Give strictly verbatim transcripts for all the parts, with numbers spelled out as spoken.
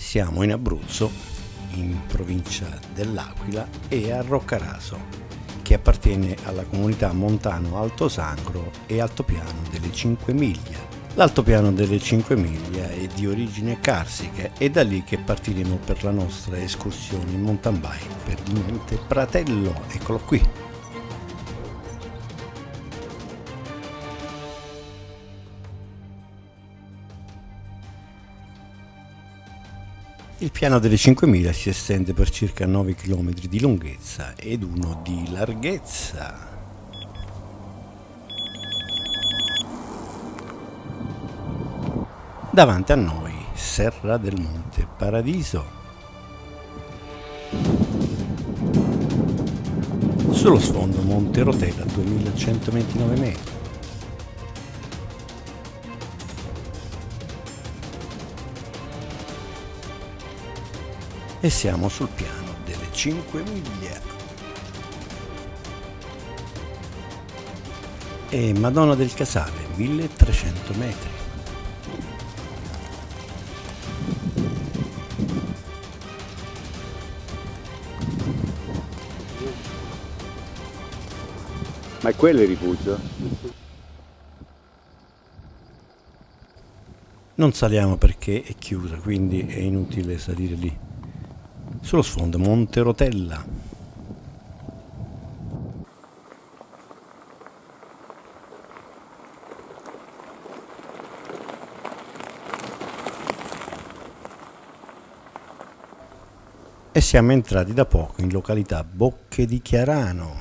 Siamo in Abruzzo, in provincia dell'Aquila e a Roccaraso, che appartiene alla comunità montano Alto Sangro e Altopiano delle Cinque Miglia. L'Altopiano delle Cinque Miglia è di origine carsica, è da lì che partiremo per la nostra escursione in mountain bike per il Monte Pratello. Eccolo qui. Il piano delle Cinque Miglia si estende per circa nove chilometri di lunghezza ed uno di larghezza. Davanti a noi Serra del Monte Paradiso. Sullo sfondo Monte Rotella duemilacentoventinove metri. E siamo sul piano delle Cinque Miglia. E Madonna del Casale, milletrecento metri. Ma è quello il rifugio? Non saliamo perché è chiusa, quindi è inutile salire lì. Sullo sfondo Monte Rotella. E siamo entrati da poco in località Bocche di Chiarano.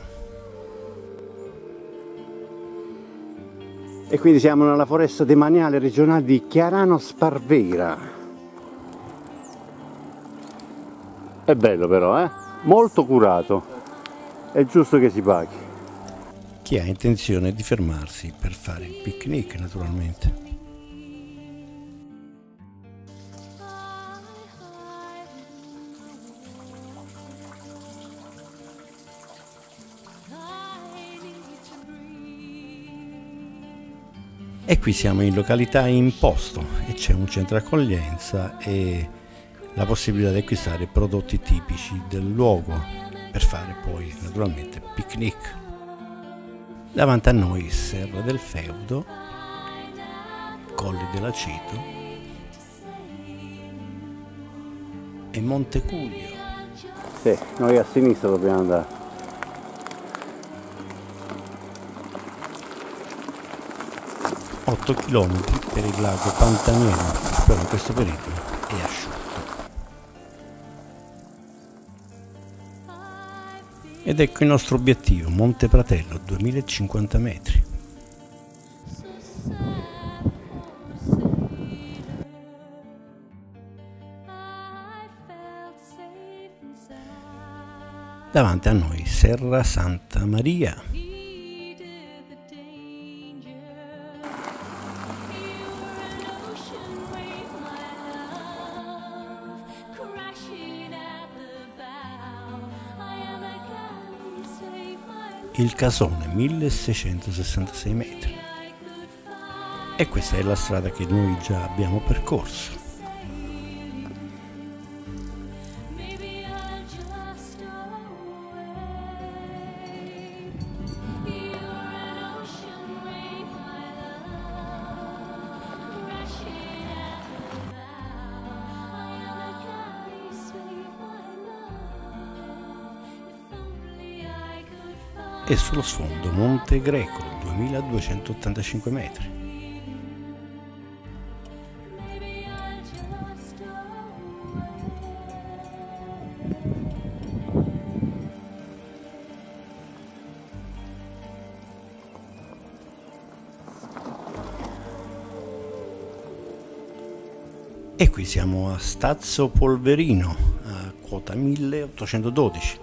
E quindi siamo nella foresta demaniale regionale di Chiarano Sparvera. È bello però, eh? Molto curato. È giusto che si paghi. Chi ha intenzione di fermarsi per fare il picnic, naturalmente. E qui siamo in località Imposto e c'è un centro accoglienza e la possibilità di acquistare prodotti tipici del luogo per fare poi naturalmente picnic. Davanti a noi Serra del Feudo, Colli dell'Aceto e Monte Cuglio. Sì, noi a sinistra dobbiamo andare. otto chilometri per il lago Pantaniero, però in questo periodo è asciutto. Ed ecco il nostro obiettivo, Monte Pratello, duemilacinquanta metri. Davanti a noi Serra Santa Maria. Il Casone, milleseicentosessantasei metri. E questa è la strada che noi già abbiamo percorso. E sullo sfondo Monte Greco, duemiladuecentottantacinque metri. E qui siamo a Stazzo Polverino, a quota milleottocentododici.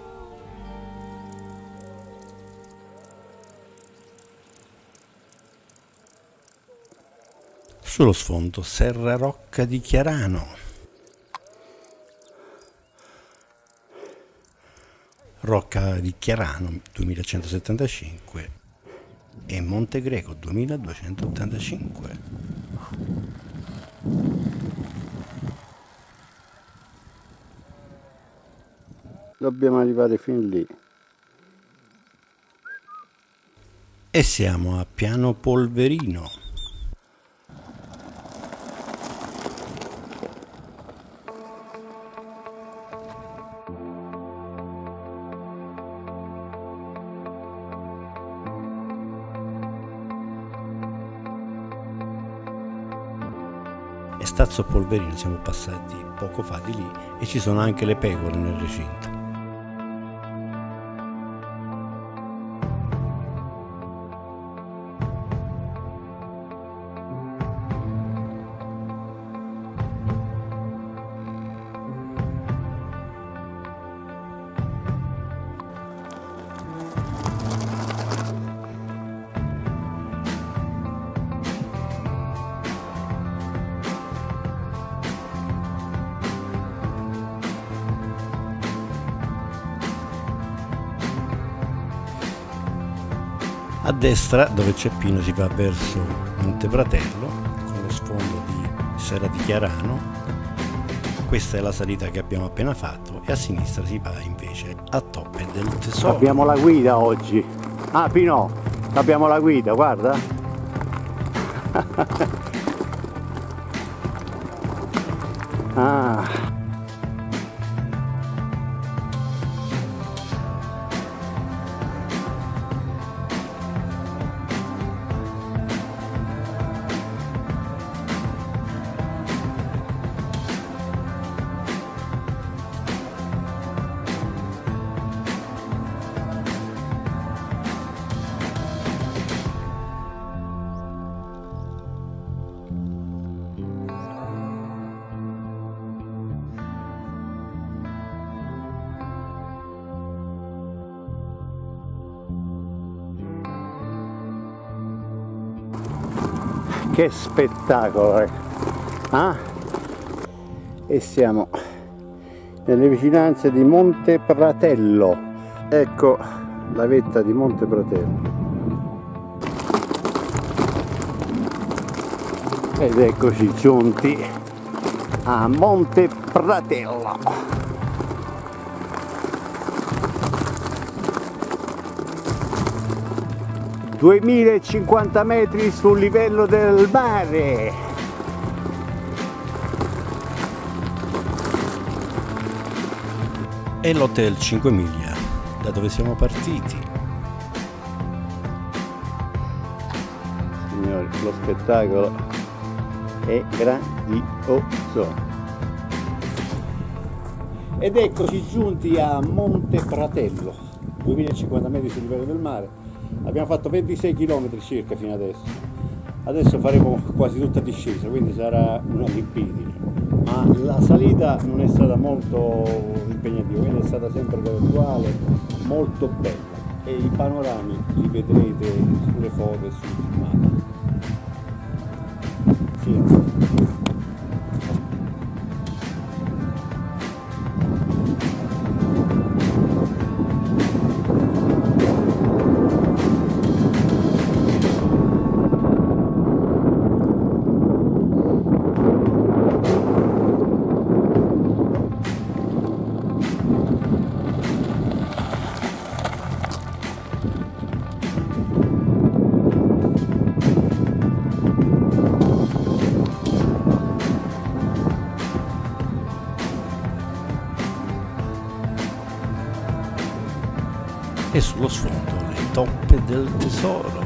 Sullo sfondo Serra Rocca di Chiarano, Rocca di Chiarano duemilacentosettantacinque e Monte Greco duemiladuecentottantacinque. dobbiamo arrivare fin lì. E siamo a Piano Polverino. E Stazzo Polverino siamo passati poco fa di lì e ci sono anche le pecore nel recinto. A destra, dove c'è Pino, si va verso Monte Pratello con lo sfondo di Serra di Chiarano. Questa è la salita che abbiamo appena fatto e a sinistra si va invece a Toppe del Tesoro. Abbiamo la guida oggi. Ah, Pino, abbiamo la guida, guarda. Ah. Che spettacolo, eh? Ah? E siamo nelle vicinanze di Monte Pratello. Ecco la vetta di Monte Pratello. Ed eccoci giunti a Monte Pratello. duemilacinquanta metri sul livello del mare. E l'hotel cinque miglia, da dove siamo partiti. Signori, lo spettacolo è grandioso. Ed eccoci giunti a Monte Pratello, duemilacinquanta metri sul livello del mare. Abbiamo fatto ventisei chilometri circa fino adesso. Adesso faremo quasi tutta discesa, quindi sarà una libidine. Ma la salita non è stata molto impegnativa, quindi è stata sempre graduale, molto bella. E i panorami li vedrete sulle foto e sul filmato. Sì. E sullo sfondo le Toppe del Tesoro.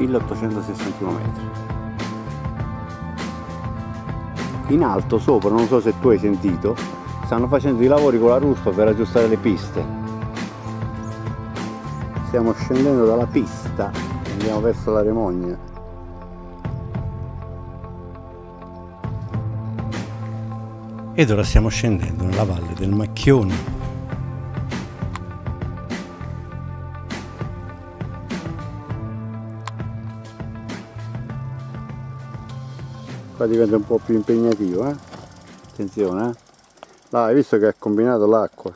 milleottocentosessantuno metri. In alto sopra, non so se tu hai sentito, stanno facendo i lavori con la ruspa per aggiustare le piste. Stiamo scendendo dalla pista e andiamo verso la Remogna. Ed ora stiamo scendendo nella valle del Macchione. Qua diventa un po' più impegnativo, eh? Attenzione, eh? Là, hai visto che ha combinato l'acqua?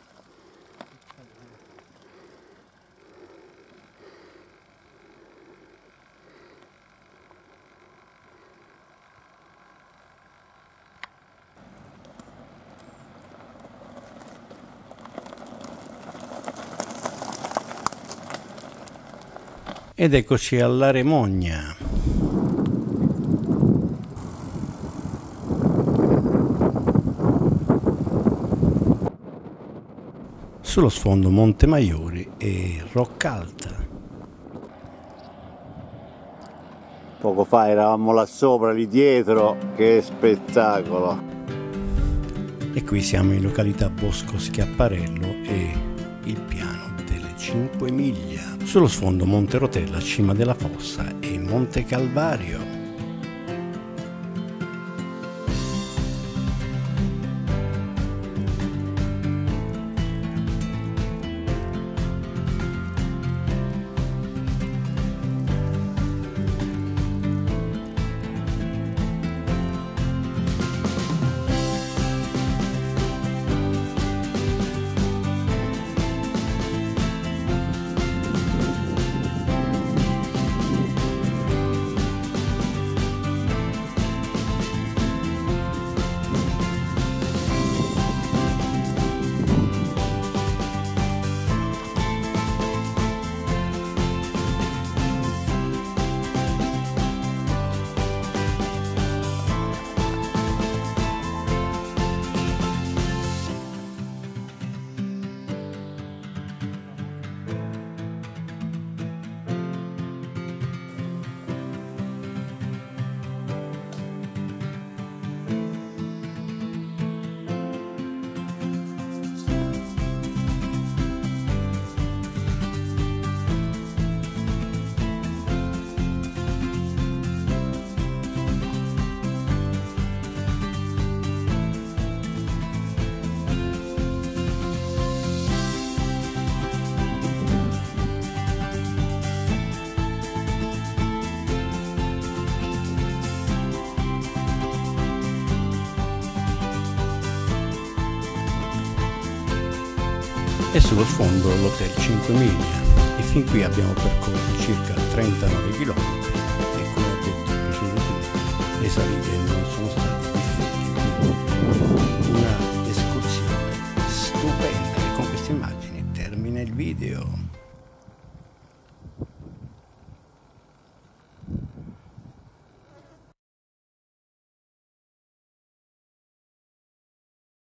Ed eccoci alla Remogna. Sullo sfondo Monte Maiori e Roccalta. Poco fa eravamo là sopra, lì dietro, che spettacolo! E qui siamo in località Bosco Schiaparello e il piano delle cinque miglia. Sullo sfondo Monte Rotella, cima della fossa e Monte Calvario. E sullo sfondo l'hotel cinque miglia e fin qui abbiamo percorso circa trentanove chilometri e come ho detto precedentemente le salite non sono state difficili. Una escursione stupenda e con queste immagini termina il video.